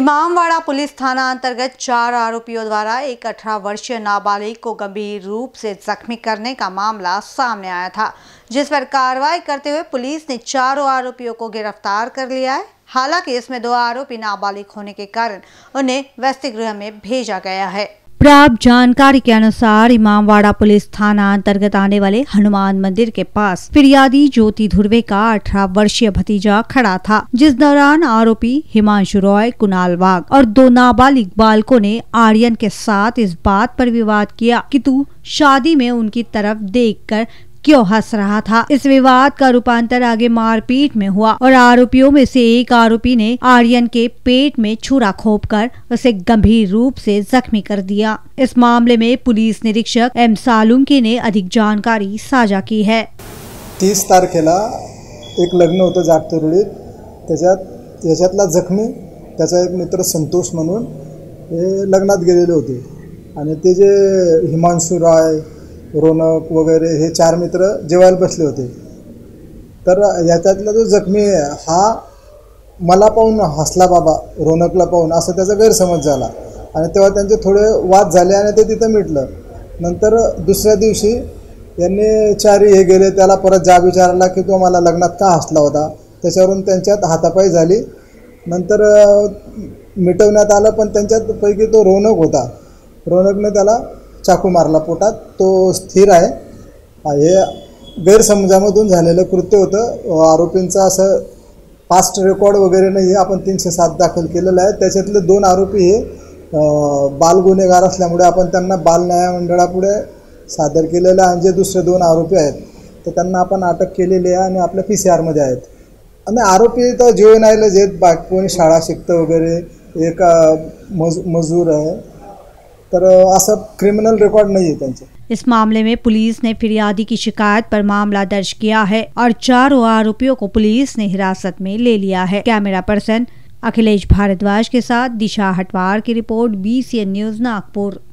Imamwada police थाना अंतर्गत 4 आरोपियों द्वारा एक 18 वर्षीय नाबालिग को गंभीर रूप से जख्मी करने का मामला सामने आया था, जिस पर कार्रवाई करते हुए पुलिस ने चारों आरोपियों को गिरफ्तार कर लिया है। हालांकि इसमें 2 आरोपी नाबालिग होने के कारण उन्हें वसति गृह में भेजा गया है। प्राप्त जानकारी के अनुसार इमामवाड़ा पुलिस थाना अंतर्गत आने वाले हनुमान मंदिर के पास फिरियादी ज्योति धुर्वे का 18 वर्षीय भतीजा खड़ा था, जिस दौरान आरोपी हिमांशु रॉय, कुणाल वाघ और 2 नाबालिग बालकों ने आर्यन के साथ इस बात पर विवाद किया कि तू शादी में उनकी तरफ देखकर क्यों हंस रहा था। इस विवाद का रूपांतर आगे मारपीट में हुआ और आरोपियों में से एक आरोपी ने आर्यन के पेट में छुरा खोपकर उसे गंभीर रूप से जख्मी कर दिया। इस मामले में पुलिस निरीक्षक एम सालुंकी ने अधिक जानकारी साझा की है। 30 तारखेला एक लग्न होतं जागतरुळीत, याच्यातला जखमी त्याचा एक मित्र संतोष म्हणून हे लग्नात गेलेले होते आणि ते जे हिमांशु रॉय, रोनक वगैरे हे 4 मित्र जेवायला बसले होते। तर याच्यातला जो जखमी हा मला पाहून हसला बाबा, रोनकला पाहून, असं त्याचा गैरसमज झाला आणि तेव्हा त्यांचे थोडे वाद झाले आणि ते तिथं मिटलं। नंतर दुसऱ्या दिवशी यांनी 4 हे गेले, त्याला परत जाब विचारला की तो मला लग्नात का हसला होता। त्याच्यावरून त्यांच्यात हातापाई झाली। नंतर मिटवण्यात आलं, पण त्यांच्यात पैकी तो रोनक होता, रोनकने त्याला चाकू मारला पोटात, तो स्थिर आहे। हे गैरसमजामधून झालेलं कृत्य होतं। आरोपींचा असं पास्ट रेकॉर्ड वगैरे नाही, आपण 307 दाखल केलेलं आहे। त्याच्यातले 2 आरोपी हे बाल गुन्हेगार असल्यामुळे आपण त्यांना बाल न्याय मंडळापुढे सादर केलेलं आहे। जे दुसरे 2 आरोपी आहेत तर त्यांना आपण अटक केलेली आहे आणि आपल्या PCR मध्ये आहेत। आणि आरोपी तर जुवेनाइल आहेत, बाकी कोणी शाळा शिकतं वगैरे, एक मजूर आहे, तर असं क्रिमिनल रिकॉर्ड नहीं है त्यांचे। इस मामले में पुलिस ने फिरियादी की शिकायत पर मामला दर्ज किया है और 4 आरोपियों को पुलिस ने हिरासत में ले लिया है। कैमरा पर्सन अखिलेश भारद्वाज के साथ दिशा हटवार की रिपोर्ट, BCN न्यूज, नागपुर।